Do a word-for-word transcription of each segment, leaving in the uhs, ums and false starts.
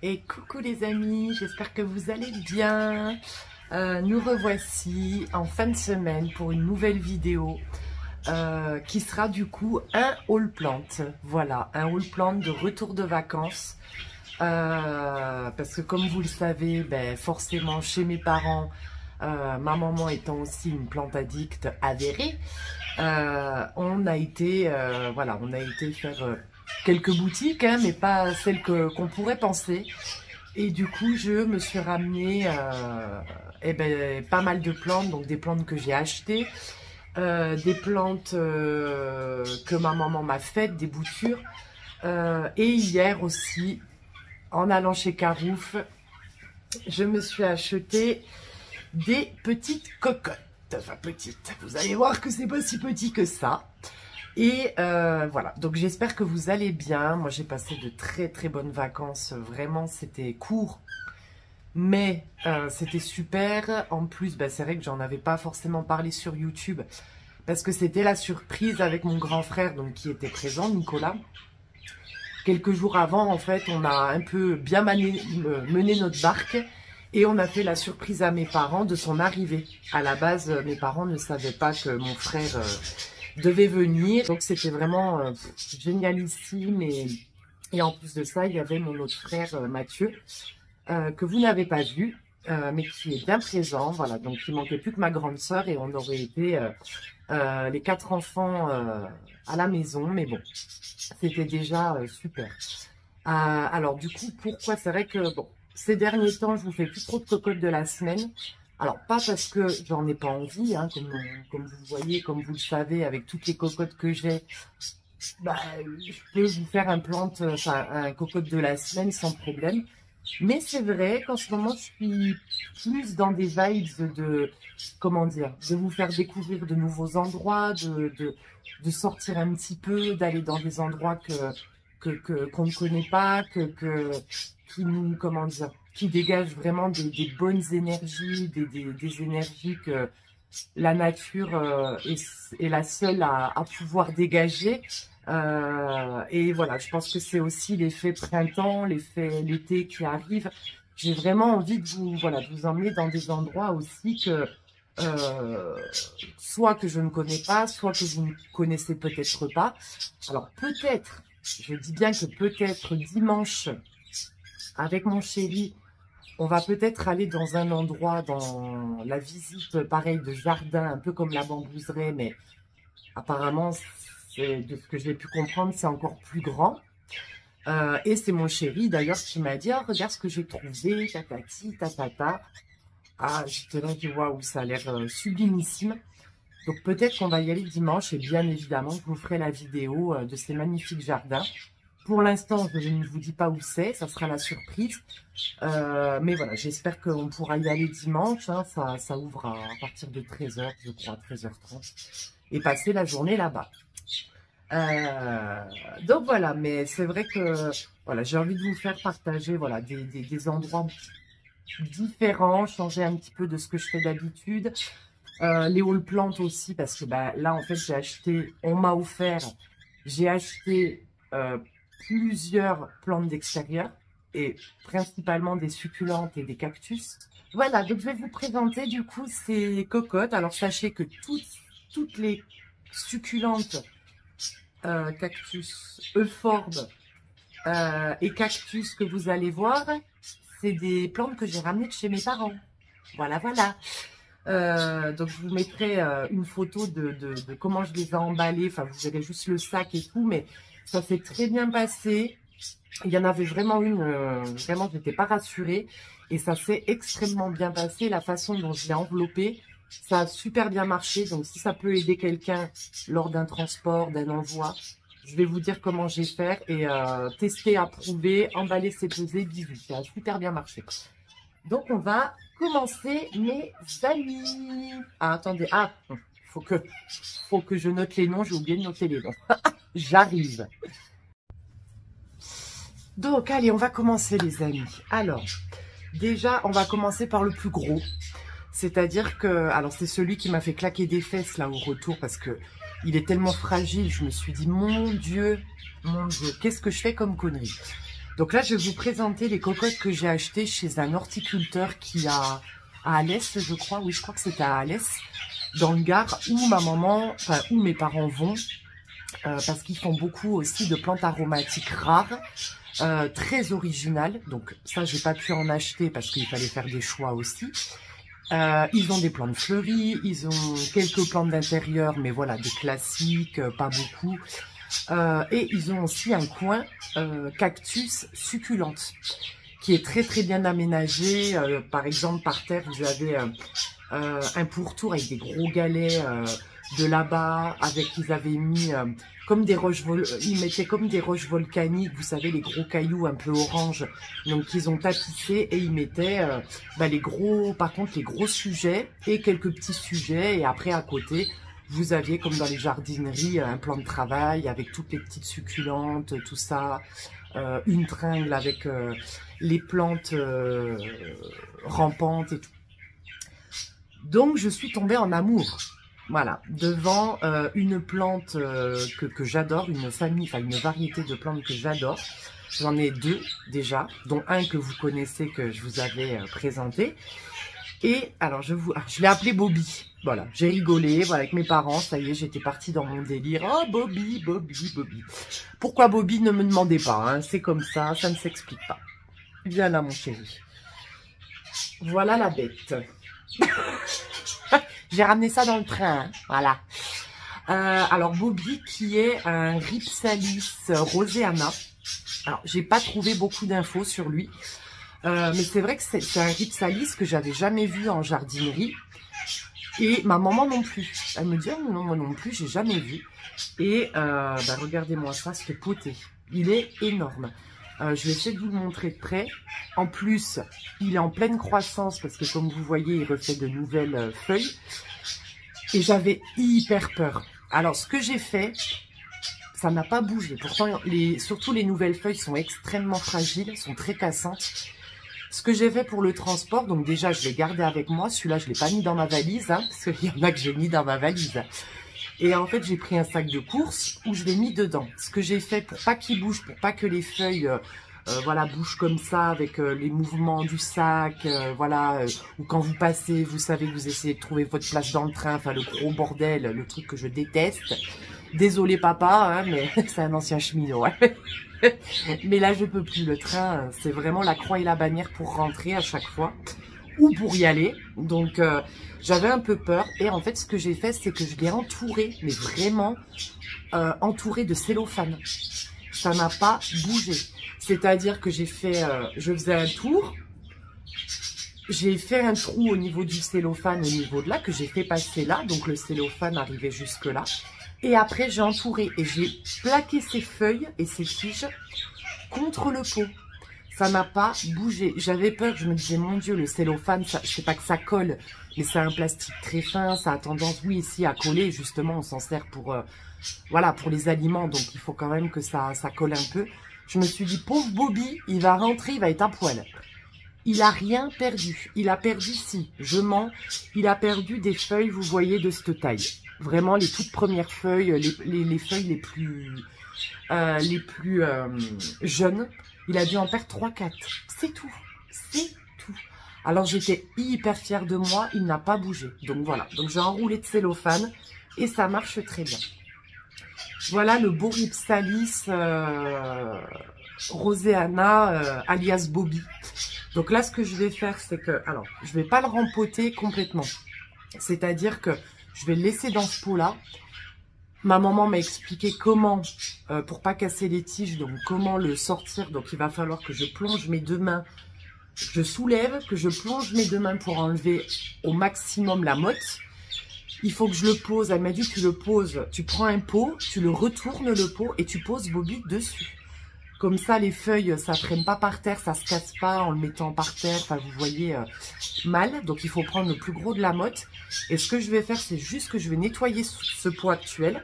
Et coucou les amis, j'espère que vous allez bien. Euh, nous revoici en fin de semaine pour une nouvelle vidéo euh, qui sera du coup un haul plant. Voilà, un haul plant de retour de vacances. Euh, parce que comme vous le savez, ben, forcément chez mes parents, euh, ma maman étant aussi une plante addict avérée, euh, on a été, euh, voilà, on a été faire euh, quelques boutiques, hein, mais pas celles que qu'on pourrait penser. Et du coup, je me suis ramené euh, eh ben, pas mal de plantes, donc des plantes que j'ai achetées, euh, des plantes euh, que ma maman m'a faites, des boutures. Euh, et hier aussi, en allant chez Carouf, je me suis acheté des petites cocottes. Enfin, petites. Vous allez voir que c'est pas si petit que ça. Et euh, voilà, donc j'espère que vous allez bien. Moi, j'ai passé de très très bonnes vacances. Vraiment, c'était court, mais euh, c'était super. En plus, bah, c'est vrai que j'en avais pas forcément parlé sur YouTube parce que c'était la surprise avec mon grand frère, donc qui était présent, Nicolas. Quelques jours avant, en fait, on a un peu bien mané, mené notre barque et on a fait la surprise à mes parents de son arrivée. À la base, mes parents ne savaient pas que mon frère euh, devait venir. Donc, c'était vraiment euh, génialissime. Et, et en plus de ça, il y avait mon autre frère, euh, Mathieu, euh, que vous n'avez pas vu, euh, mais qui est bien présent. Voilà, donc il manquait plus que ma grande sœur et on aurait été euh, euh, les quatre enfants euh, à la maison. Mais bon, c'était déjà euh, super. Euh, alors du coup, pourquoi? C'est vrai que bon, ces derniers temps, je vous fais plus trop de cocottes de la semaine. Alors pas parce que j'en ai pas envie, hein, comme, comme vous voyez, comme vous le savez, avec toutes les cocottes que j'ai, bah, je peux vous faire un plante, enfin un cocotte de la semaine sans problème. Mais c'est vrai qu'en ce moment, je suis plus dans des vibes de, comment dire, de vous faire découvrir de nouveaux endroits, de, de, de sortir un petit peu, d'aller dans des endroits que que que qu'on ne connaît pas, que que qui nous, comment dire, qui dégagent vraiment des, des bonnes énergies, des, des, des énergies que la nature euh, est, est la seule à, à pouvoir dégager. Euh, et voilà, je pense que c'est aussi l'effet printemps, l'effet l'été qui arrive. J'ai vraiment envie de vous, voilà, de vous emmener dans des endroits aussi que euh, soit que je ne connais pas, soit que vous ne connaissez peut-être pas. Alors peut-être, je dis bien que peut-être dimanche, avec mon chéri, on va peut-être aller dans un endroit, dans la visite, pareil, de jardin, un peu comme la bambouserie, mais apparemment, de ce que j'ai pu comprendre, c'est encore plus grand. Euh, et c'est mon chéri, d'ailleurs, qui m'a dit, oh, regarde ce que j'ai trouvé, tatati, tatata. Ah, j'étais là, je dis, waouh, ça a l'air euh, sublimissime. Donc, peut-être qu'on va y aller dimanche, et bien évidemment, je vous ferai la vidéo euh, de ces magnifiques jardins. Pour l'instant, je ne vous dis pas où c'est, ça sera la surprise. Euh, mais voilà, j'espère qu'on pourra y aller dimanche. Hein, ça, ça ouvre à, à partir de treize heures, je crois, treize heures trente. Et passer la journée là-bas. Euh, donc voilà, mais c'est vrai que voilà, j'ai envie de vous faire partager voilà, des, des, des endroits différents, changer un petit peu de ce que je fais d'habitude. Euh, les haul plantes aussi, parce que bah, là, en fait, j'ai acheté, on m'a offert, j'ai acheté euh, plusieurs plantes d'extérieur et principalement des succulentes et des cactus. Voilà, donc je vais vous présenter du coup ces cocottes. Alors sachez que toutes, toutes les succulentes, euh, cactus, euphorbes euh, et cactus que vous allez voir, c'est des plantes que j'ai ramenées de chez mes parents. Voilà, voilà. Euh, donc je vous mettrai euh, une photo de, de, de comment je les ai emballées. Enfin, vous verrez juste le sac et tout, mais ça s'est très bien passé. Il y en avait vraiment une, euh, vraiment, je n'étais pas rassurée. Et ça s'est extrêmement bien passé. La façon dont je l'ai enveloppée, ça a super bien marché. Donc, si ça peut aider quelqu'un lors d'un transport, d'un envoi, je vais vous dire comment j'ai fait. Et euh, tester, approuver, emballer, c'est pesé, bisous. Ça a super bien marché. Donc, on va commencer, mes amis. Ah, attendez. Ah, il faut que, faut que je note les noms. J'ai oublié de noter les noms. J'arrive. Donc, allez, on va commencer, les amis. Alors, déjà, on va commencer par le plus gros. C'est-à-dire que, alors c'est celui qui m'a fait claquer des fesses là au retour parce que il est tellement fragile. Je me suis dit, mon Dieu, mon Dieu, qu'est-ce que je fais comme connerie? Donc là, je vais vous présenter les cocottes que j'ai achetées chez un horticulteur qui a à Alès, je crois. Oui, je crois que c'était à Alès, dans le Gard, où ma maman, enfin, où mes parents vont, euh, parce qu'ils font beaucoup aussi de plantes aromatiques rares, euh, très originales. Donc ça, j'ai pas pu en acheter parce qu'il fallait faire des choix aussi. Euh, ils ont des plantes fleuries, ils ont quelques plantes d'intérieur, mais voilà, des classiques, euh, pas beaucoup. Euh, et ils ont aussi un coin euh, cactus succulente qui est très très bien aménagé. Euh, par exemple, par terre, vous avez euh, euh, un pourtour avec des gros galets euh, de là-bas, avec ils avaient mis euh, comme des roches, vol ils mettaient comme des roches volcaniques, vous savez, les gros cailloux un peu orange, donc ils ont tapissé et ils mettaient euh, bah, les gros, par contre les gros sujets et quelques petits sujets, et après à côté vous aviez comme dans les jardineries un plan de travail avec toutes les petites succulentes, tout ça, euh, une tringle avec euh, les plantes euh, rampantes et tout. Donc je suis tombée en amour. Voilà, devant euh, une plante euh, que, que j'adore, une famille, enfin une variété de plantes que j'adore. J'en ai deux déjà, dont un que vous connaissez, que je vous avais euh, présenté. Et alors je vous, je l'ai appelé Bobby. Voilà, j'ai rigolé, voilà, avec mes parents, ça y est, j'étais partie dans mon délire. Oh Bobby, Bobby, Bobby. Pourquoi Bobby, ne me demandez pas, hein, c'est comme ça, ça ne s'explique pas. Viens là mon chéri. Voilà la bête. J'ai ramené ça dans le train, hein, voilà. Euh, alors Bobby qui est un Rhipsalis roseana. Alors j'ai pas trouvé beaucoup d'infos sur lui, euh, mais c'est vrai que c'est un Rhipsalis que j'avais jamais vu en jardinerie, et ma maman non plus. Elle me dit oh, non, moi non plus, j'ai jamais vu. Et euh, bah, regardez-moi ça, ce potée, il est énorme. Euh, je vais essayer de vous le montrer de près. En plus, il est en pleine croissance parce que comme vous voyez, il refait de nouvelles euh, feuilles. Et j'avais hyper peur. Alors, ce que j'ai fait, ça n'a pas bougé. Pourtant, les, surtout les nouvelles feuilles sont extrêmement fragiles, sont très cassantes. Ce que j'ai fait pour le transport, donc déjà, je l'ai gardé avec moi. Celui-là, je ne l'ai pas mis dans ma valise, hein, parce qu'il y en a que j'ai mis dans ma valise. Et en fait, j'ai pris un sac de course où je l'ai mis dedans. Ce que j'ai fait pour pas qu'il bouge, pour pas que les feuilles euh, euh, voilà, bougent comme ça avec euh, les mouvements du sac, euh, voilà, euh, ou quand vous passez, vous savez que vous essayez de trouver votre place dans le train, enfin le gros bordel, le truc que je déteste. Désolé papa, hein, mais c'est un ancien cheminot. Hein. Mais là, je peux plus. Le train, c'est vraiment la croix et la bannière pour rentrer à chaque fois, ou pour y aller. Donc, euh, j'avais un peu peur. Et en fait, ce que j'ai fait, c'est que je l'ai entouré, mais vraiment euh, entouré de cellophane. Ça n'a pas bougé. C'est-à-dire que j'ai fait, euh, je faisais un tour. J'ai fait un trou au niveau du cellophane, au niveau de là, que j'ai fait passer là. Donc, le cellophane arrivait jusque là. Et après, j'ai entouré et j'ai plaqué ces feuilles et ces tiges contre le pot. Ça n'a pas bougé. J'avais peur, je me disais, mon Dieu, le cellophane, ça, je sais pas que ça colle, mais c'est un plastique très fin, ça a tendance, oui, ici, à coller. Justement, on s'en sert pour, euh, voilà, pour les aliments, donc il faut quand même que ça, ça colle un peu. Je me suis dit, pauvre Bobby, il va rentrer, il va être à poil. Il a rien perdu. Il a perdu, si, je mens, il a perdu des feuilles, vous voyez, de cette taille. Vraiment, les toutes premières feuilles, les, les, les feuilles les plus, euh, les plus euh, jeunes. Il a dû en perdre trois quatre. C'est tout. C'est tout. Alors, j'étais hyper fière de moi. Il n'a pas bougé. Donc, voilà. Donc, j'ai enroulé de cellophane et ça marche très bien. Voilà le beau Rhipsalis euh, roseana euh, alias Bobby. Donc là, ce que je vais faire, c'est que... Alors, je vais pas le rempoter complètement. C'est-à-dire que je vais le laisser dans ce pot-là. Ma maman m'a expliqué comment, euh, pour pas casser les tiges, donc comment le sortir. Donc il va falloir que je plonge mes deux mains, je soulève, que je plonge mes deux mains pour enlever au maximum la motte. Il faut que je le pose. Elle m'a dit, tu le poses, tu prends un pot, tu le retournes le pot et tu poses Bobby dessus. Comme ça, les feuilles, ça ne traîne pas par terre, ça ne se casse pas en le mettant par terre. Enfin, vous voyez, euh, mal. Donc, il faut prendre le plus gros de la motte. Et ce que je vais faire, c'est juste que je vais nettoyer ce pot actuel.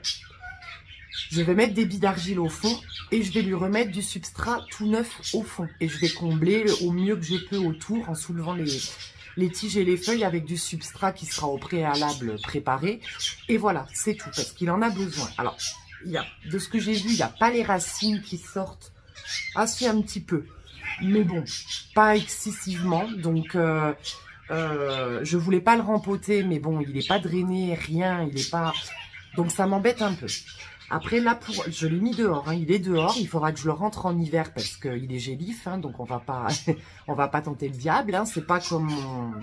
Je vais mettre des billes d'argile au fond et je vais lui remettre du substrat tout neuf au fond. Et je vais combler au mieux que je peux autour en soulevant les, les tiges et les feuilles avec du substrat qui sera au préalable préparé. Et voilà, c'est tout parce qu'il en a besoin. Alors, il y a, de ce que j'ai vu, il n'y a pas les racines qui sortent Ah si, un petit peu. Mais bon, pas excessivement. Donc, euh, euh, je voulais pas le rempoter, mais bon, il n'est pas drainé, rien, il est pas... Donc, ça m'embête un peu. Après, là, pour, je l'ai mis dehors, hein, il est dehors. Il faudra que je le rentre en hiver parce qu'il est gélif, hein, donc on va pas, on va pas tenter le diable. Hein, c'est pas comme mon,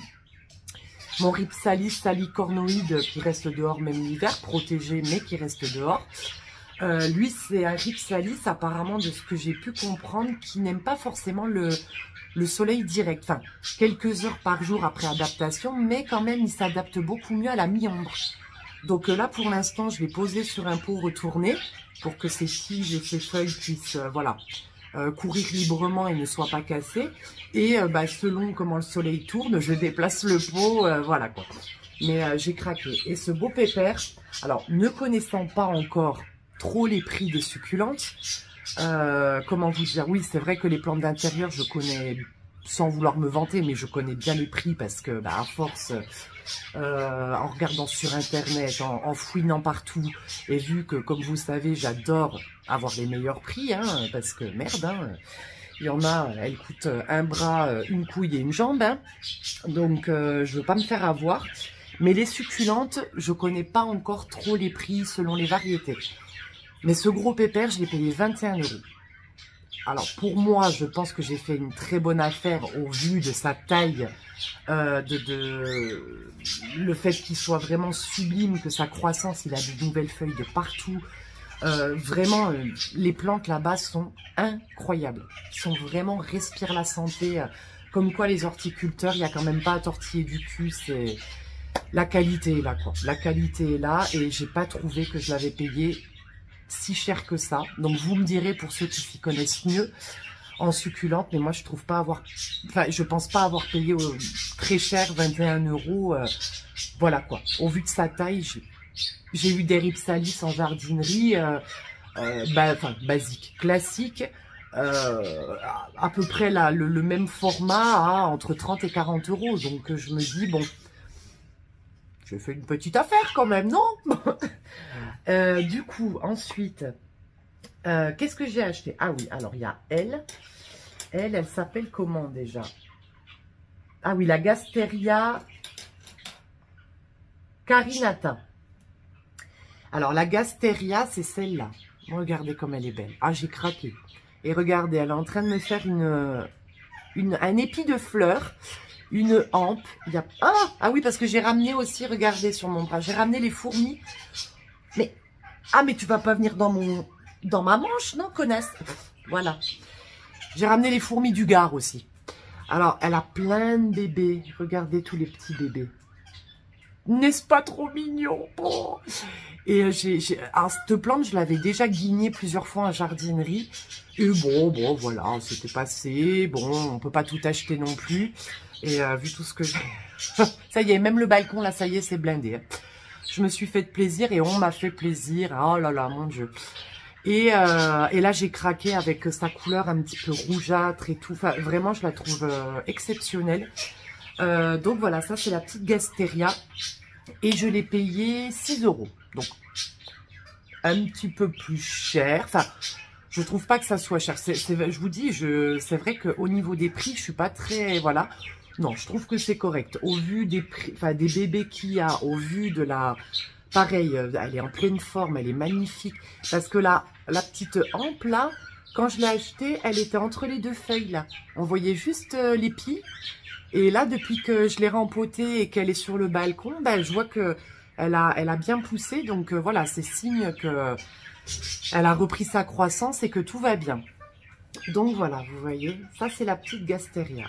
mon Rhipsalis salicornoïde qui reste dehors même l'hiver, protégé, mais qui reste dehors. Euh, lui, c'est un Rhipsalis, apparemment, de ce que j'ai pu comprendre, qui n'aime pas forcément le, le soleil direct. Enfin, quelques heures par jour après adaptation, mais quand même, il s'adapte beaucoup mieux à la mi-ombre. Donc là, pour l'instant, je l'ai posé sur un pot retourné pour que ses tiges et ses feuilles puissent euh, voilà, euh, courir librement et ne soient pas cassées. Et euh, bah, selon comment le soleil tourne, je déplace le pot, euh, voilà quoi. Mais euh, j'ai craqué. Et ce beau pépère, alors ne connaissant pas encore trop les prix des succulentes, euh, comment vous dire, oui, c'est vrai que les plantes d'intérieur, je connais, sans vouloir me vanter, mais je connais bien les prix parce que bah, à force... Euh, en regardant sur internet, en, en fouinant partout, et vu que, comme vous savez, j'adore avoir les meilleurs prix, hein, parce que merde, hein, il y en a, elles coûtent un bras, une couille et une jambe, hein, donc euh, je veux pas me faire avoir. Mais les succulentes, je connais pas encore trop les prix selon les variétés. Mais ce gros pépère, je l'ai payé vingt et un euros. Alors pour moi, je pense que j'ai fait une très bonne affaire au vu de sa taille, euh, de, de le fait qu'il soit vraiment sublime, que sa croissance, il a de nouvelles feuilles de partout. Euh, vraiment, euh, les plantes là-bas sont incroyables. Ils sont vraiment, respirent la santé. Euh, comme quoi les horticulteurs, il n'y a quand même pas à tortiller du cul. C'est la qualité est là, quoi. La qualité est là et j'ai pas trouvé que je l'avais payé si cher que ça. Donc vous me direz pour ceux qui s'y connaissent mieux en succulente, mais moi je trouve pas avoir, enfin je pense pas avoir payé euh, très cher, vingt et un euros. Euh, voilà quoi. Au vu de sa taille, j'ai eu des Rhipsalis en jardinerie, euh, euh, bah, enfin basique, classique, euh, à, à peu près là, le, le même format à entre trente et quarante euros. Donc je me dis bon. J'ai fait une petite affaire quand même, non? euh, Du coup, ensuite, euh, qu'est-ce que j'ai acheté? Ah oui, alors il y a elle. Elle, elle s'appelle comment déjà? Ah oui, la Gasteria Carinata. Alors la Gasteria, c'est celle-là. Regardez comme elle est belle. Ah, j'ai craqué. Et regardez, elle est en train de me faire une, une, un épi de fleurs. Une hampe. Il y a... ah, ah oui, parce que j'ai ramené aussi, regardez sur mon bras, j'ai ramené les fourmis. Mais, ah, mais tu vas pas venir dans mon, dans ma manche, non, connasse. Voilà. J'ai ramené les fourmis du Gard aussi. Alors, elle a plein de bébés. Regardez tous les petits bébés. N'est-ce pas trop mignon? Oh. Et euh, j'ai, alors, cette plante, je l'avais déjà guignée plusieurs fois en jardinerie. Et bon, bon, voilà, c'était passé. Bon, on peut pas tout acheter non plus. Et euh, vu tout ce que j'ai... ça y est, même le balcon, là, ça y est, c'est blindé. Hein. Je me suis fait de plaisir et on m'a fait plaisir. Oh là là, mon Dieu. Et, euh, et là, j'ai craqué avec sa couleur un petit peu rougeâtre et tout. Enfin, vraiment, je la trouve euh, exceptionnelle. Euh, donc voilà, ça, c'est la petite Gasteria. Et je l'ai payé six euros. Donc, un petit peu plus cher. Enfin... je trouve pas que ça soit cher. C'est, c'est, je vous dis, je, c'est vrai qu'au niveau des prix, je suis pas très... Voilà. Non, je trouve que c'est correct. Au vu des prix, enfin, des bébés qu'il y a, au vu de la... Pareil, elle est en pleine forme, elle est magnifique. Parce que là, la petite hampe, là, quand je l'ai achetée, elle était entre les deux feuilles, là. On voyait juste euh, l'épi. Et là, depuis que je l'ai rempotée et qu'elle est sur le balcon, ben, je vois que elle a, elle a bien poussé. Donc, euh, voilà, c'est signe que... elle a repris sa croissance et que tout va bien. Donc voilà, vous voyez, ça c'est la petite Gasteria.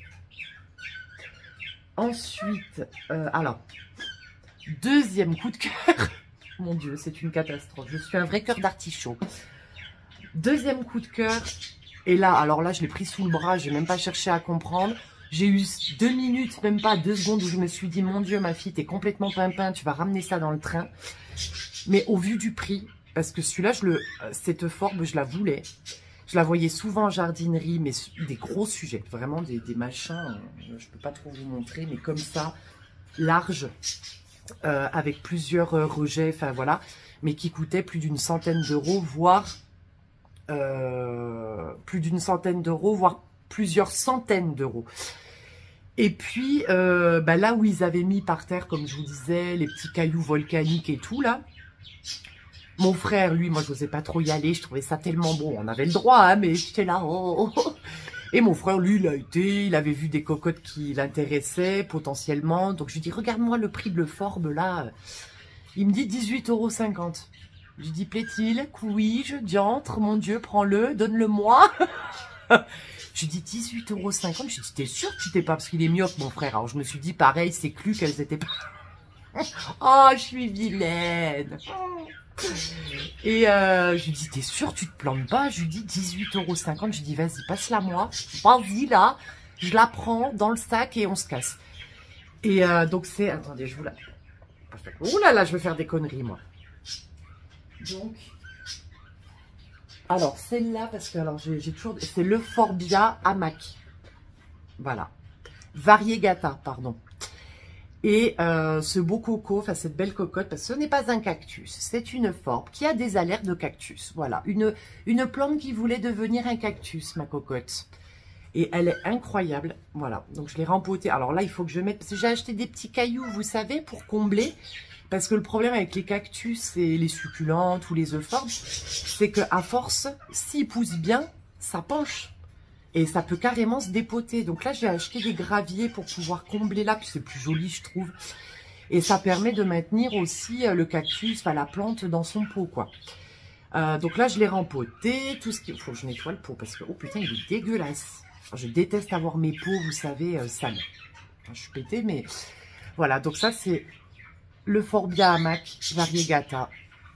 Ensuite, euh, alors, deuxième coup de cœur. Mon Dieu, c'est une catastrophe. Je suis un vrai cœur d'artichaut. Deuxième coup de cœur. Et là, alors là, je l'ai pris sous le bras. Je n'ai même pas cherché à comprendre. J'ai eu deux minutes, même pas deux secondes, où je me suis dit, mon Dieu, ma fille, t'es complètement pimpin. Tu vas ramener ça dans le train. Mais au vu du prix... parce que celui-là, je le, cette forme, je la voulais. Je la voyais souvent en jardinerie, mais des gros sujets. Vraiment des, des machins, je ne peux pas trop vous montrer, mais comme ça, large, euh, avec plusieurs rejets, enfin voilà. Mais qui coûtaient plus d'une centaine d'euros, voire euh, plus d'une centaine d'euros, voire plusieurs centaines d'euros. Et puis, euh, bah là où ils avaient mis par terre, comme je vous disais, les petits cailloux volcaniques et tout, là, mon frère, lui, moi, je n'osais pas trop y aller, je trouvais ça tellement bon. On avait le droit, hein, mais j'étais là, oh, oh. Et mon frère, lui, il a été, il avait vu des cocottes qui l'intéressaient potentiellement. Donc, je lui dis, regarde-moi le prix de le Forbe, là. Il me dit dix-huit euros cinquante. Je lui dis, plaît-il? Oui, je diantre, mon Dieu, prends-le, donne-le-moi. Je lui dis dix-huit euros cinquante. Je lui dis, t'es sûr que tu t'es pas, parce qu'il est myope, mon frère. Alors, je me suis dit, pareil, c'est cru qu'elles étaient pas. Oh, je suis vilaine. Et euh, je lui dis, t'es sûr, tu te plantes pas? Je lui dis dix-huit euros cinquante. Je lui dis, vas-y, passe-la moi. Vas-y, là. Je la prends dans le sac et on se casse. Et euh, donc, c'est... Attendez, je vous la... Ouh là là, je vais faire des conneries, moi. Donc... Alors, celle-là, parce que alors j'ai toujours... C'est le Forbia Hamac. Voilà. Variegata, pardon. Et euh, ce beau coco, enfin cette belle cocotte, parce que ce n'est pas un cactus, c'est une forbe qui a des alertes de cactus. Voilà, une, une plante qui voulait devenir un cactus, ma cocotte. Et elle est incroyable, voilà. Donc je l'ai rempotée. Alors là, il faut que je mette, parce que j'ai acheté des petits cailloux, vous savez, pour combler. Parce que le problème avec les cactus et les succulentes ou les euphorbes, c'est qu'à force, s'ils poussent bien, ça penche. Et ça peut carrément se dépoter. Donc là, j'ai acheté des graviers pour pouvoir combler là. Puis c'est plus joli, je trouve. Et ça permet de maintenir aussi le cactus, enfin la plante dans son pot, quoi. Euh, donc là, je l'ai rempoté. Tout ce qu'il faut que je nettoie le pot parce que, oh putain, il est dégueulasse. Je déteste avoir mes pots, vous savez, euh, sales. Enfin, je suis pétée, mais voilà. Donc ça, c'est le Forbia Hamac Variegata.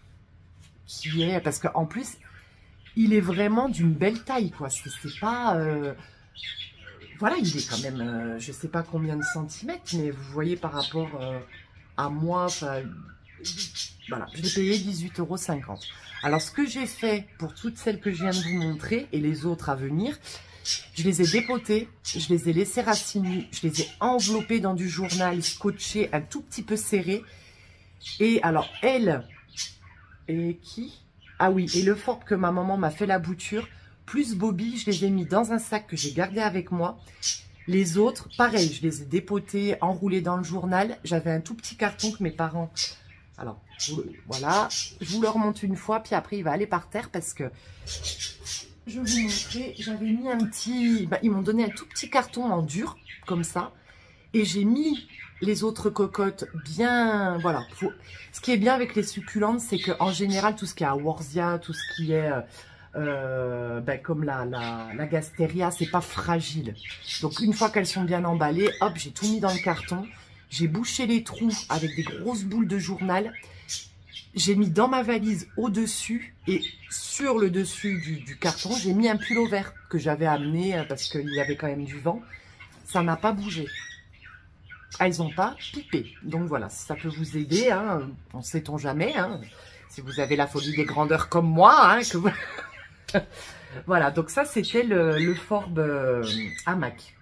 Qui est, parce qu'en plus... il est vraiment d'une belle taille, quoi. C'est pas... Euh... Voilà, il est quand même, euh, je sais pas combien de centimètres, mais vous voyez par rapport euh, à moi, voilà, je l'ai payé dix-huit euros cinquante. Alors, ce que j'ai fait pour toutes celles que je viens de vous montrer, et les autres à venir, je les ai dépotées, je les ai laissées raciner, je les ai enveloppées dans du journal, scotché, un tout petit peu serré. Et alors, elle, et qui... Ah oui, et le Forbe que ma maman m'a fait la bouture, plus Bobby, je les ai mis dans un sac que j'ai gardé avec moi. Les autres, pareil, je les ai dépotés, enroulés dans le journal. J'avais un tout petit carton que mes parents... Alors, voilà, je vous le remonte une fois, puis après il va aller par terre parce que... Je vais vous montrer, j'avais mis un petit... Bah, ils m'ont donné un tout petit carton en dur, comme ça. Et j'ai mis... les autres cocottes bien, voilà. Faut... Ce qui est bien avec les succulentes, c'est qu'en général, tout ce qui est Aworsia, tout ce qui est euh, ben, comme la, la, la Gasteria, c'est pas fragile. Donc une fois qu'elles sont bien emballées, hop, j'ai tout mis dans le carton. J'ai bouché les trous avec des grosses boules de journal. J'ai mis dans ma valise au-dessus et sur le dessus du, du carton, j'ai mis un pull vert que j'avais amené parce qu'il y avait quand même du vent. Ça n'a pas bougé. Elles n'ont pas pipé. Donc voilà, ça peut vous aider, hein, on ne sait-on jamais, hein, si vous avez la folie des grandeurs comme moi. Hein, que vous... voilà, donc ça c'était le, le Forbe euh, Hamac.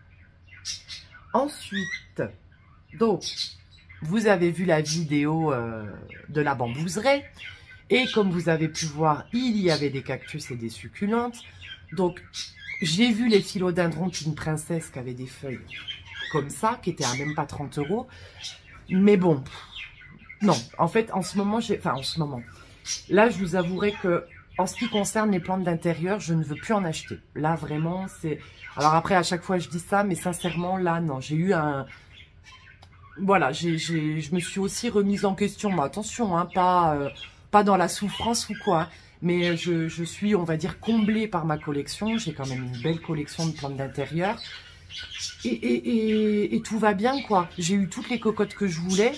Ensuite, donc, vous avez vu la vidéo euh, de la bambouseraie. Et comme vous avez pu voir, il y avait des cactus et des succulentes. Donc, j'ai vu les philodendrons d'une princesse qui avait des feuilles comme ça, qui était à même pas trente euros. Mais bon, non, en fait, en ce moment, j'ai, enfin, en ce moment, là, je vous avouerai que, en ce qui concerne les plantes d'intérieur, je ne veux plus en acheter. Là, vraiment, c'est... Alors après, à chaque fois, je dis ça, mais sincèrement, là, non, j'ai eu un... Voilà, j'ai, j'ai, je me suis aussi remise en question. Mais attention, hein, pas, euh, pas dans la souffrance ou quoi, hein, mais je, je suis, on va dire, comblée par ma collection. J'ai quand même une belle collection de plantes d'intérieur. Et, et, et, et tout va bien, quoi. J'ai eu toutes les cocottes que je voulais.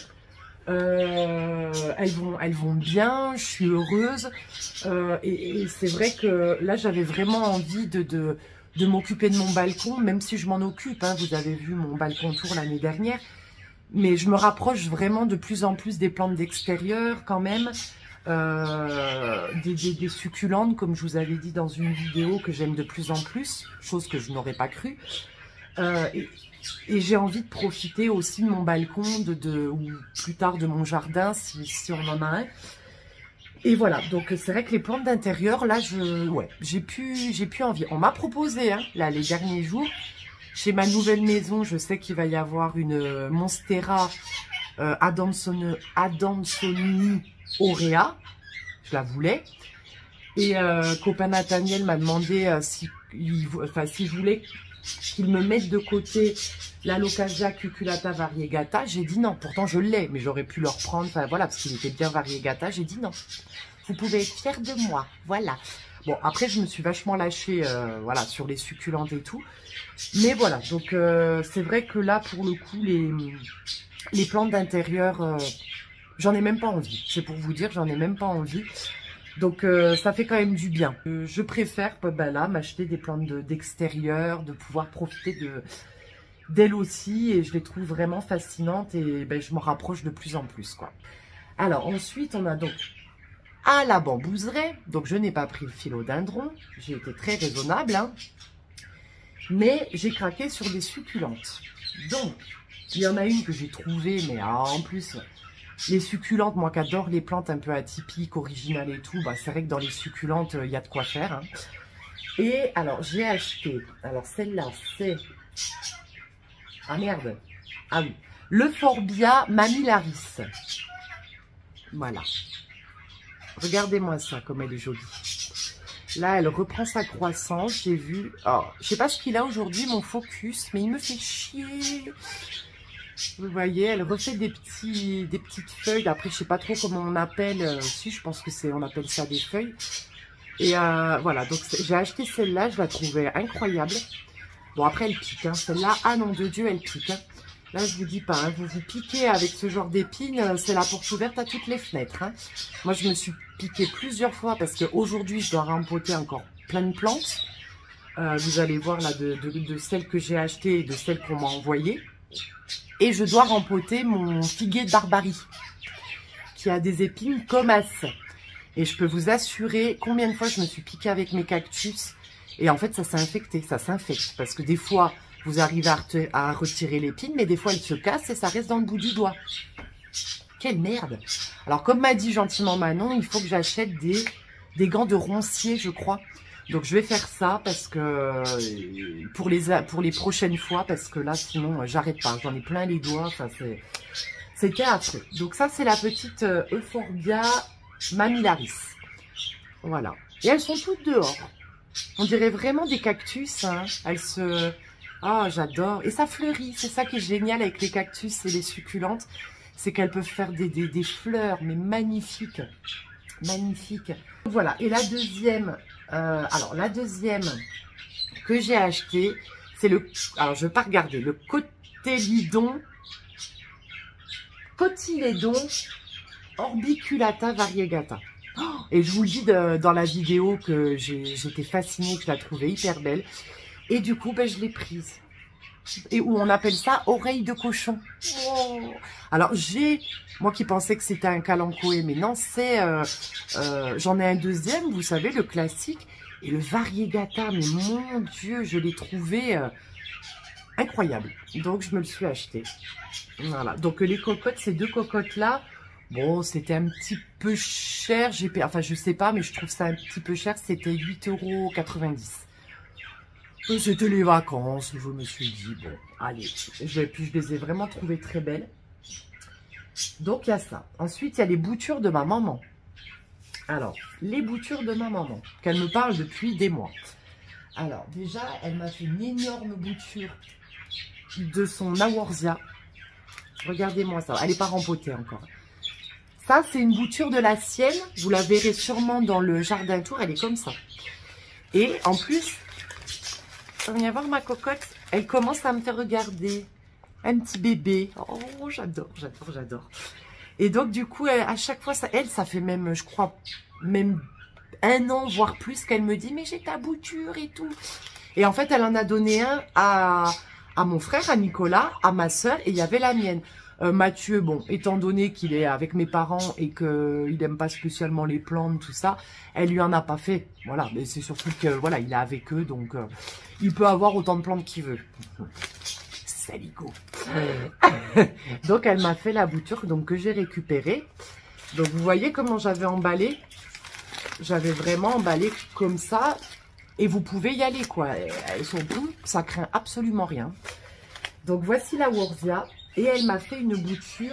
Euh, elles vont, elles vont bien. Je suis heureuse. Euh, et et c'est vrai que là, j'avais vraiment envie de, de, de m'occuper de mon balcon, même si je m'en occupe. Hein, vous avez vu mon balcon tour l'année dernière. Mais je me rapproche vraiment de plus en plus des plantes d'extérieur, quand même. Euh, des, des, des succulentes, comme je vous avais dit dans une vidéo, que j'aime de plus en plus. Chose que je n'aurais pas cru. Euh, et et j'ai envie de profiter aussi de mon balcon, de, de, ou plus tard de mon jardin, si, si on en a un. Et voilà, donc c'est vrai que les plantes d'intérieur, là, je, ouais, j'ai plus, j'ai plus envie. On m'a proposé, hein, là, les derniers jours, chez ma nouvelle maison, je sais qu'il va y avoir une Monstera euh, Adansoni, Adansoni Aurea. Je la voulais. Et euh, copain Nathaniel m'a demandé euh, si, il, enfin, si je voulais qu'il me mette de côté la Locassia Cuculata Variegata. J'ai dit non. Pourtant, je l'ai, mais j'aurais pu le reprendre. Enfin, voilà, parce qu'il était bien Variegata. J'ai dit non. Vous pouvez être fiers de moi. Voilà. Bon, après, je me suis vachement lâchée euh, voilà, sur les succulentes et tout. Mais voilà, donc euh, c'est vrai que là, pour le coup, les, les plantes d'intérieur, euh, j'en ai même pas envie. C'est pour vous dire, j'en ai même pas envie. Donc euh, ça fait quand même du bien. Euh, je préfère ben là m'acheter des plantes d'extérieur, de, de pouvoir profiter de d'elles aussi. Et je les trouve vraiment fascinantes et ben, je m'en rapproche de plus en plus, quoi. Alors ensuite, on a donc à la bambouseraie. Donc je n'ai pas pris le philodendron. J'ai été très raisonnable, hein. Mais j'ai craqué sur des succulentes. Donc, il y en a une que j'ai trouvée, mais ah, en plus, les succulentes, moi qui adore les plantes un peu atypiques, originales et tout, bah, c'est vrai que dans les succulentes, il y a de quoi faire, hein. Et alors, j'ai acheté, alors celle-là, c'est... Ah merde, ah oui, l'Euphorbia Mamillaris. Voilà. Regardez-moi ça, comme elle est jolie. Là, elle reprend sa croissance, j'ai vu... Oh, je sais pas ce qu'il a aujourd'hui, mon focus, mais il me fait chier. Vous voyez, elle refait des, petits, des petites feuilles. Après, je sais pas trop comment on appelle. Euh, si, je pense que c'est, on appelle ça des feuilles. Et euh, voilà, donc j'ai acheté celle-là, je la trouvais incroyable. Bon, après, elle pique, hein. Celle-là, ah non, de Dieu, elle pique, hein. Là, je vous dis pas, hein, vous vous piquez avec ce genre d'épines, c'est la porte ouverte à toutes les fenêtres, hein. Moi, je me suis piquée plusieurs fois parce qu'aujourd'hui, je dois rempoter encore plein de plantes. Euh, vous allez voir là de, de, de celles que j'ai achetées et de celles qu'on m'a envoyées. Et je dois rempoter mon figuier de Barbarie qui a des épines comme as. Et je peux vous assurer combien de fois je me suis piquée avec mes cactus. Et en fait, ça s'est infecté, ça s'infecte. Parce que des fois... vous arrivez à, à retirer l'épine, mais des fois, elle se casse et ça reste dans le bout du doigt. Quelle merde! Alors, comme m'a dit gentiment Manon, il faut que j'achète des, des gants de roncier, je crois. Donc, je vais faire ça parce que pour les, pour les prochaines fois, parce que là, sinon, j'arrête pas. J'en ai plein les doigts. Enfin, c'était affreux. Donc, ça, c'est la petite Euphorbia Mamillaris. Voilà. Et elles sont toutes dehors. On dirait vraiment des cactus, hein. Elles se... Ah, oh, j'adore. Et ça fleurit. C'est ça qui est génial avec les cactus et les succulentes. C'est qu'elles peuvent faire des, des, des fleurs, mais magnifiques. Magnifiques. Voilà. Et la deuxième, euh, alors la deuxième que j'ai achetée, c'est le... Alors, je ne vais pas regarder. Le Cotylédon. Cotylédon Orbiculata Variegata. Oh, et je vous le dis de, dans la vidéo que j'étais fascinée, que je la trouvais hyper belle. Et du coup, ben, je l'ai prise. Et où on appelle ça oreille de cochon. Oh. Alors, j'ai, moi qui pensais que c'était un calanchoé, mais non, c'est, euh, euh, j'en ai un deuxième, vous savez, le classique. Et le Variegata, mais mon Dieu, je l'ai trouvé euh, incroyable. Donc, je me le suis acheté. Voilà. Donc, les cocottes, ces deux cocottes-là, bon, c'était un petit peu cher. J'ai payé, enfin, je sais pas, mais je trouve ça un petit peu cher. C'était huit euros quatre-vingt-dix. C'était les vacances, je me suis dit, bon, allez, je, puis je les ai vraiment trouvées très belles. Donc, il y a ça. Ensuite, il y a les boutures de ma maman. Alors, les boutures de ma maman, qu'elle me parle depuis des mois. Alors, déjà, elle m'a fait une énorme bouture de son Aworsia. Regardez-moi ça, elle n'est pas rempotée encore. Ça, c'est une bouture de la sienne. Vous la verrez sûrement dans le jardin tour, elle est comme ça. Et en plus... viens voir ma cocotte, elle commence à me faire regarder un petit bébé. Oh, j'adore, j'adore, j'adore. Et donc, du coup, elle, à chaque fois, ça, elle, ça fait même, je crois, même un an, voire plus, qu'elle me dit, mais j'ai ta bouture et tout. Et en fait, elle en a donné un à, à mon frère, à Nicolas, à ma soeur, et il y avait la mienne. Euh, Mathieu, bon, étant donné qu'il est avec mes parents et qu'il n'aime pas spécialement les plantes, tout ça, elle lui en a pas fait. Voilà, mais c'est surtout que, voilà, il est avec eux, donc euh, il peut avoir autant de plantes qu'il veut. Saligo. Donc, elle m'a fait la bouture donc, que j'ai récupérée. Donc, vous voyez comment j'avais emballé. J'avais vraiment emballé comme ça. Et vous pouvez y aller, quoi. Elles sont toutes, ça craint absolument rien. Donc, voici la Worsia. Et elle m'a fait une bouture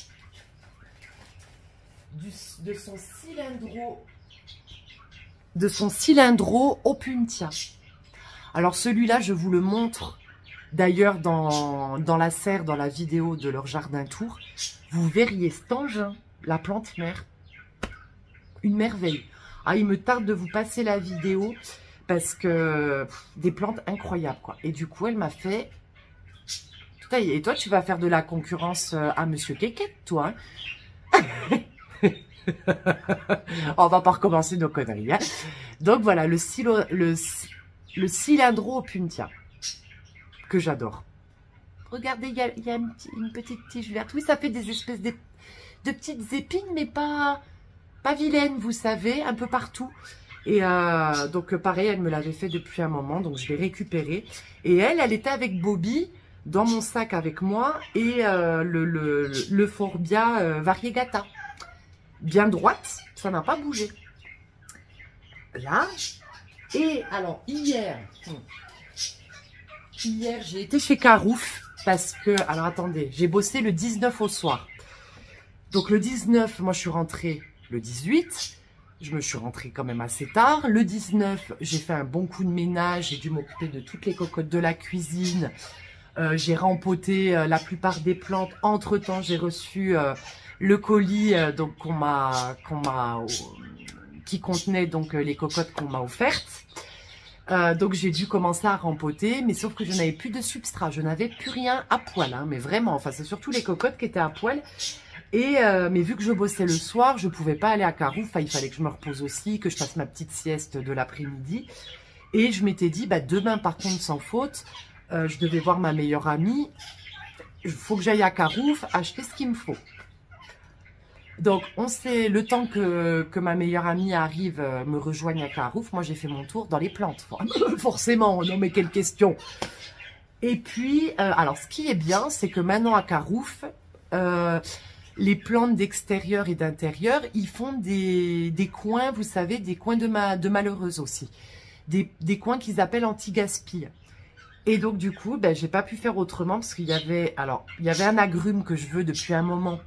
du, de son cylindro de son cylindro Opuntia. Alors, celui-là, je vous le montre d'ailleurs dans, dans la serre, dans la vidéo de leur jardin tour. Vous verriez cet engin, la plante mère. Une merveille. Ah, il me tarde de vous passer la vidéo. Parce que pff, des plantes incroyables, quoi. Et du coup, elle m'a fait... Et toi, tu vas faire de la concurrence à Monsieur Kékette, toi. Hein. On va pas recommencer nos conneries. Hein. Donc voilà, le, silo, le, le cylindro Opuntia, que j'adore. Regardez, il y a, y a une, une petite tige verte. Oui, ça fait des espèces de, de petites épines, mais pas, pas vilaines, vous savez, un peu partout. Et euh, donc, pareil, elle me l'avait fait depuis un moment, donc je l'ai récupéré. Et elle, elle était avec Bobby dans mon sac avec moi et euh, le, le, le Forbia euh, Variegata. Bien droite, ça n'a pas bougé. Là. Et alors, hier, hier, j'ai été chez Carouf parce que, alors attendez, j'ai bossé le dix-neuf au soir. Donc, le dix-neuf, moi, je suis rentrée le dix-huit. Je me suis rentrée quand même assez tard. Le dix-neuf, j'ai fait un bon coup de ménage. J'ai dû m'occuper de toutes les cocottes de la cuisine. Euh, j'ai rempoté euh, la plupart des plantes. Entre-temps, j'ai reçu euh, le colis euh, donc qu'on m'a, qu'on m'a, euh, qui contenait donc euh, les cocottes qu'on m'a offertes. Euh, donc, j'ai dû commencer à rempoter. Mais sauf que je n'avais plus de substrat. Je n'avais plus rien à poil. Hein, mais vraiment, enfin, c'est surtout les cocottes qui étaient à poil. Et euh, mais vu que je bossais le soir, je pouvais pas aller à Carouf. Enfin, il fallait que je me repose aussi, que je fasse ma petite sieste de l'après-midi. Et je m'étais dit, bah, demain, par contre, sans faute, euh, je devais voir ma meilleure amie. Il faut que j'aille à Carouf acheter ce qu'il me faut. Donc, on sait, le temps que, que ma meilleure amie arrive, euh, me rejoigne à Carouf, moi, j'ai fait mon tour dans les plantes. Forcément, non mais quelle question. Et puis, euh, alors, ce qui est bien, c'est que maintenant à Carouf... Euh, les plantes d'extérieur et d'intérieur, ils font des, des coins, vous savez, des coins de, ma, de malheureuses aussi. Des, des coins qu'ils appellent anti-gaspi. Et donc, du coup, ben, j'ai pas pu faire autrement parce qu'il y avait, alors, il y avait un agrume que je veux depuis un moment,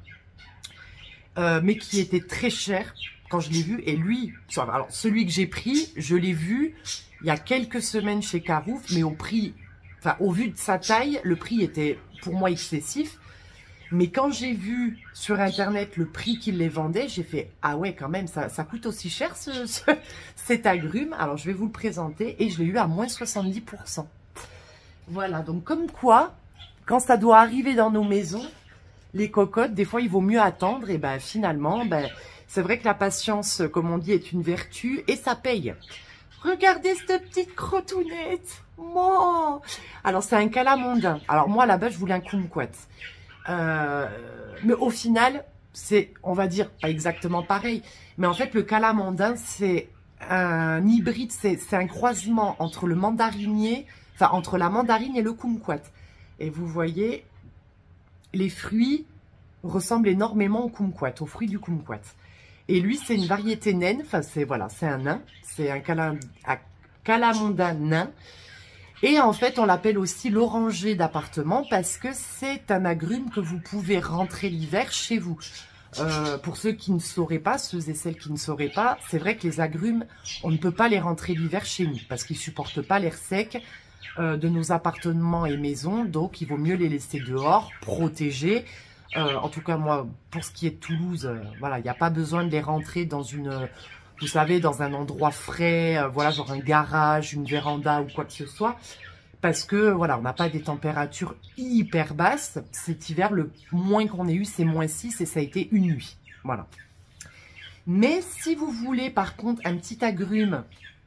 euh, mais qui était très cher quand je l'ai vu. Et lui, alors, celui que j'ai pris, je l'ai vu il y a quelques semaines chez Carouf, mais au prix, enfin, au vu de sa taille, le prix était pour moi excessif. Mais quand j'ai vu sur Internet le prix qu'ils les vendaient, j'ai fait « Ah ouais, quand même, ça, ça coûte aussi cher ce, ce, cet agrume. » Alors, je vais vous le présenter et je l'ai eu à moins soixante-dix pour cent. Voilà, donc comme quoi, quand ça doit arriver dans nos maisons, les cocottes, des fois, il vaut mieux attendre. Et ben finalement, ben, c'est vrai que la patience, comme on dit, est une vertu et ça paye. Regardez cette petite crotounette. Oh. Alors, c'est un calamondin. Alors, moi, là-bas, je voulais un kumquat. Euh, mais au final, c'est, on va dire, pas exactement pareil. Mais en fait, le calamondin, c'est un hybride, c'est un croisement entre le mandarinier, enfin, entre la mandarine et le kumquat. Et vous voyez, les fruits ressemblent énormément au kumquat, aux fruits du kumquat. Et lui, c'est une variété naine, enfin, c'est, voilà, c'est un nain, c'est un, calam, un calamondin nain. Et en fait, on l'appelle aussi l'oranger d'appartement parce que c'est un agrume que vous pouvez rentrer l'hiver chez vous. Euh, pour ceux qui ne sauraient pas, ceux et celles qui ne sauraient pas, c'est vrai que les agrumes, on ne peut pas les rentrer l'hiver chez nous parce qu'ils ne supportent pas l'air sec euh, de nos appartements et maisons. Donc, il vaut mieux les laisser dehors, protégés. Euh, en tout cas, moi, pour ce qui est de Toulouse, euh, voilà, il n'y a pas besoin de les rentrer dans une... Vous savez, dans un endroit frais, euh, voilà, genre un garage, une véranda ou quoi que ce soit. Parce que, voilà, on n'a pas des températures hyper basses. Cet hiver, le moins qu'on ait eu, c'est moins six et ça a été une nuit. Voilà. Mais si vous voulez, par contre, un petit agrume...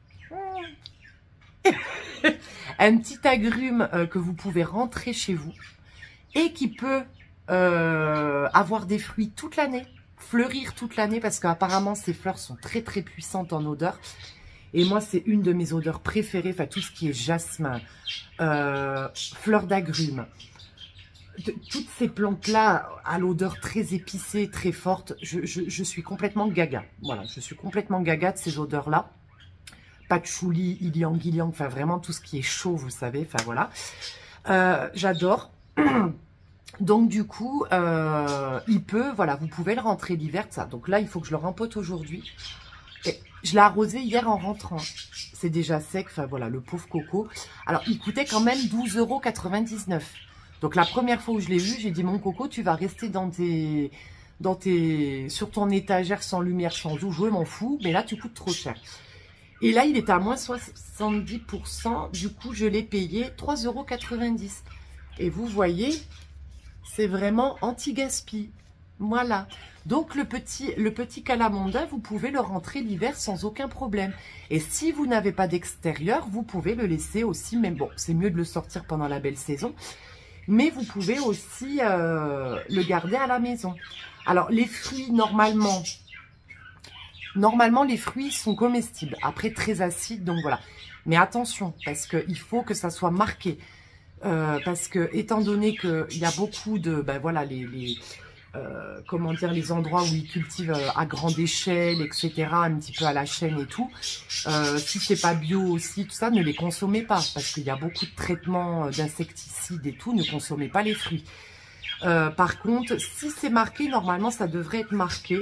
un petit agrume euh, que vous pouvez rentrer chez vous et qui peut euh, avoir des fruits toute l'année. Fleurir toute l'année parce qu'apparemment ces fleurs sont très très puissantes en odeur et moi c'est une de mes odeurs préférées, enfin tout ce qui est jasmin, euh, fleurs d'agrumes, toutes ces plantes-là, à l'odeur très épicée, très forte, je, je, je suis complètement gaga. Voilà, je suis complètement gaga de ces odeurs-là. Patchouli, ylang ylang, enfin vraiment tout ce qui est chaud, vous savez, enfin voilà. Euh, J'adore. Donc du coup, euh, il peut, voilà, vous pouvez le rentrer l'hiver, ça. Donc là, il faut que je le rempote aujourd'hui. Et je l'ai arrosé hier en rentrant. C'est déjà sec, enfin voilà, le pauvre coco. Alors, il coûtait quand même douze euros quatre-vingt-dix-neuf. Donc la première fois où je l'ai vu, j'ai dit, mon coco, tu vas rester dans tes, dans tes, sur ton étagère sans lumière, sans eau, je m'en fous, mais là, tu coûtes trop cher. Et là, il est à moins soixante-dix pour cent, du coup, je l'ai payé trois euros quatre-vingt-dix. Et vous voyez, c'est vraiment anti-gaspi. Voilà. Donc, le petit, le petit calamondin, vous pouvez le rentrer l'hiver sans aucun problème. Et si vous n'avez pas d'extérieur, vous pouvez le laisser aussi, même bon, c'est mieux de le sortir pendant la belle saison. Mais vous pouvez aussi euh, le garder à la maison. Alors, les fruits, normalement, normalement, les fruits sont comestibles. Après, très acides, donc voilà. Mais attention, parce qu'il faut que ça soit marqué. Euh, parce que, étant donné qu'il y a beaucoup de, ben voilà, les, les euh, comment dire, les endroits où ils cultivent à grande échelle, et cetera, un petit peu à la chaîne et tout, euh, si c'est pas bio aussi, tout ça, ne les consommez pas, parce qu'il y a beaucoup de traitements d'insecticides et tout, ne consommez pas les fruits. Euh, par contre, si c'est marqué, normalement, ça devrait être marqué.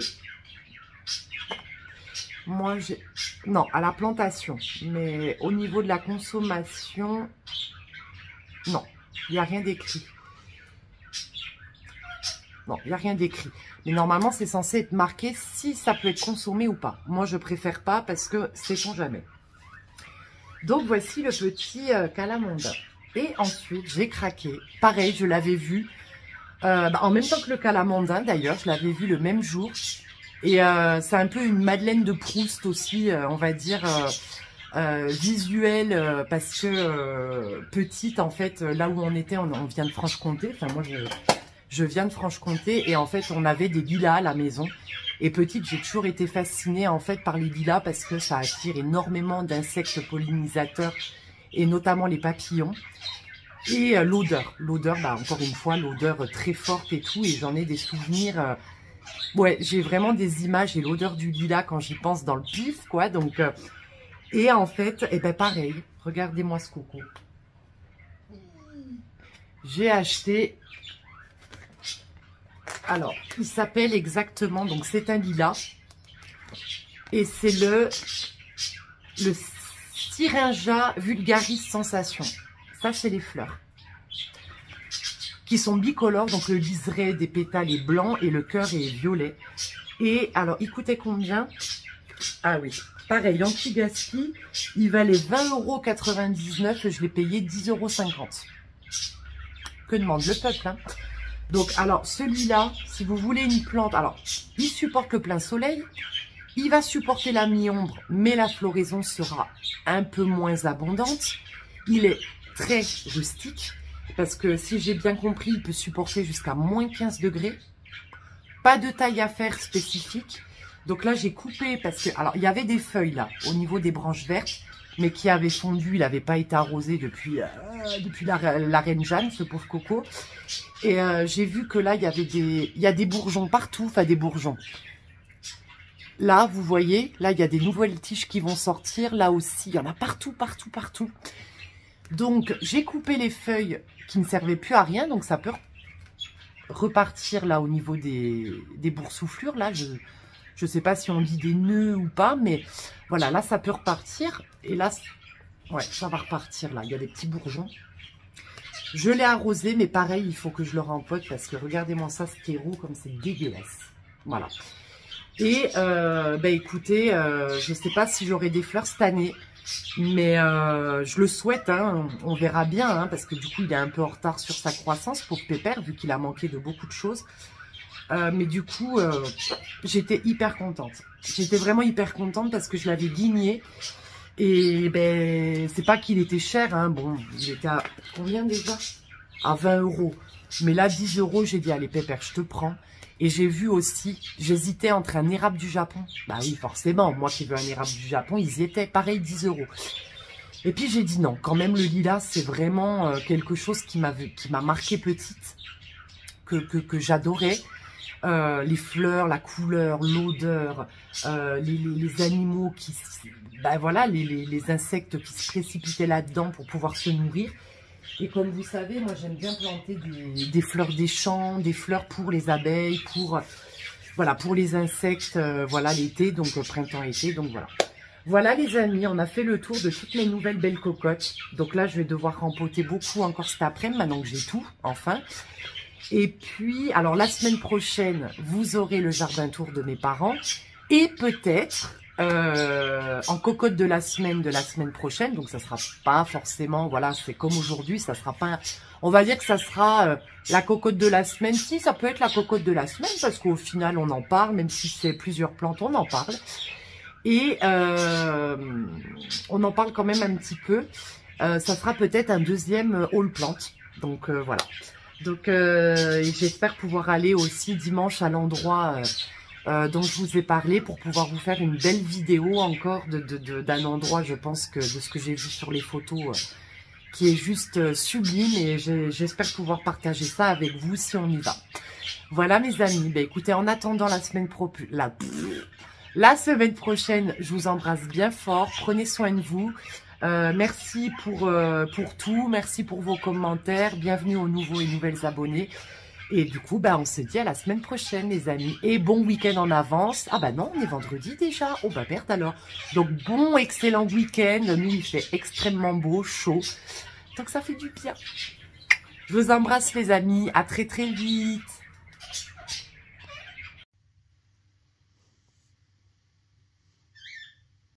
Moi, j'ai... Non, à la plantation, mais au niveau de la consommation... Non, il n'y a rien d'écrit. Non, il n'y a rien d'écrit. Mais normalement, c'est censé être marqué si ça peut être consommé ou pas. Moi, je préfère pas parce que sait-on jamais. Donc, voici le petit euh, calamondin. Et ensuite, j'ai craqué. Pareil, je l'avais vu. Euh, bah, en même temps que le calamondin, d'ailleurs. Je l'avais vu le même jour. Et euh, c'est un peu une Madeleine de Proust aussi, euh, on va dire... Euh, Euh, visuel euh, parce que euh, petite en fait là où on était on, on vient de Franche-Comté, enfin moi je, je viens de Franche-Comté et en fait on avait des lilas à la maison et petite j'ai toujours été fascinée en fait par les lilas parce que ça attire énormément d'insectes pollinisateurs et notamment les papillons et euh, l'odeur, l'odeur bah encore une fois l'odeur très forte et tout et j'en ai des souvenirs euh, ouais j'ai vraiment des images et l'odeur du lilas quand j'y pense dans le pif quoi donc euh, et en fait, eh ben pareil, regardez-moi ce coco. J'ai acheté, alors, il s'appelle exactement, donc c'est un lilas. Et c'est le, le Syringa vulgaris sensation. Ça, c'est les fleurs. Qui sont bicolores, donc le liseré des pétales est blanc et le cœur est violet. Et alors, il coûtait combien? Ah oui. Pareil, l'anti-gaspi, il valait vingt euros quatre-vingt-dix-neuf, je l'ai payé dix euros cinquante. Que demande le peuple, hein? Donc, alors, celui-là, si vous voulez une plante, alors, il supporte le plein soleil, il va supporter la mi-ombre, mais la floraison sera un peu moins abondante. Il est très rustique, parce que si j'ai bien compris, il peut supporter jusqu'à moins quinze degrés. Pas de taille à faire spécifique. Donc là, j'ai coupé parce que... Alors, il y avait des feuilles là, au niveau des branches vertes, mais qui avaient fondu. Il n'avait pas été arrosé depuis, euh, depuis la, la reine Jeanne, ce pauvre coco. Et euh, j'ai vu que là, il y avait des... Il y a des bourgeons partout, enfin des bourgeons. Là, vous voyez, là, il y a des nouvelles tiges qui vont sortir. Là aussi, il y en a partout, partout, partout. Donc, j'ai coupé les feuilles qui ne servaient plus à rien. Donc, ça peut repartir là au niveau des, des boursouflures. Là, je... Je ne sais pas si on dit des nœuds ou pas, mais voilà, là, ça peut repartir. Et là, ouais, ça va repartir, là. Il y a des petits bourgeons. Je l'ai arrosé, mais pareil, il faut que je le rempote parce que regardez-moi ça, ce terreau, comme c'est dégueulasse. Voilà. Et, euh, bah, écoutez, euh, je ne sais pas si j'aurai des fleurs cette année, mais euh, je le souhaite, hein, on verra bien, hein, parce que du coup, il est un peu en retard sur sa croissance, pour Pépère, vu qu'il a manqué de beaucoup de choses. Euh, mais du coup, euh, j'étais hyper contente. J'étais vraiment hyper contente parce que je l'avais guigné. Et ben, c'est pas qu'il était cher, hein. Bon, il était à combien déjà? À vingt euros. Mais là, dix euros, j'ai dit, allez, Pépère, je te prends. Et j'ai vu aussi, j'hésitais entre un érable du Japon. Bah oui, forcément, moi qui veux un érable du Japon, ils y étaient, pareil, dix euros. Et puis j'ai dit non, quand même, le lilas, c'est vraiment euh, quelque chose qui m'a qui m'a marqué petite. que, que, que j'adorais. Euh, les fleurs, la couleur, l'odeur, euh, les, les, les animaux qui, ben voilà, les, les, les insectes qui se précipitaient là-dedans pour pouvoir se nourrir. Et comme vous savez, moi j'aime bien planter des, des fleurs des champs, des fleurs pour les abeilles, pour, voilà, pour les insectes, euh, voilà, l'été, donc euh, printemps-été, donc voilà. Voilà les amis, on a fait le tour de toutes mes nouvelles belles cocottes. Donc là, je vais devoir rempoter beaucoup encore cet après-midi, maintenant que j'ai tout, enfin. Et puis, alors la semaine prochaine, vous aurez le jardin tour de mes parents. Et peut-être, euh, en cocotte de la semaine de la semaine prochaine, donc ça sera pas forcément, voilà, c'est comme aujourd'hui, ça sera pas... On va dire que ça sera euh, la cocotte de la semaine. Si, ça peut être la cocotte de la semaine, parce qu'au final, on en parle, même si c'est plusieurs plantes, on en parle. Et euh, on en parle quand même un petit peu. Euh, ça sera peut-être un deuxième haul plant. Donc euh, voilà. Donc euh, j'espère pouvoir aller aussi dimanche à l'endroit euh, euh, dont je vous ai parlé pour pouvoir vous faire une belle vidéo encore de, de, de, d'un endroit, je pense que de ce que j'ai vu sur les photos, euh, qui est juste euh, sublime, et j'espère pouvoir partager ça avec vous si on y va. Voilà mes amis. Ben, écoutez, en attendant la semaine pro, la, la semaine prochaine, je vous embrasse bien fort. Prenez soin de vous. Euh, merci pour, euh, pour tout, merci pour vos commentaires, bienvenue aux nouveaux et nouvelles abonnés. Et du coup, bah, on se dit à la semaine prochaine les amis. Et bon week-end en avance. Ah bah non, on est vendredi déjà. Oh bah merde alors. Donc bon, excellent week-end. Nous, il fait extrêmement beau, chaud. Donc ça fait du bien. Je vous embrasse les amis. À très très vite.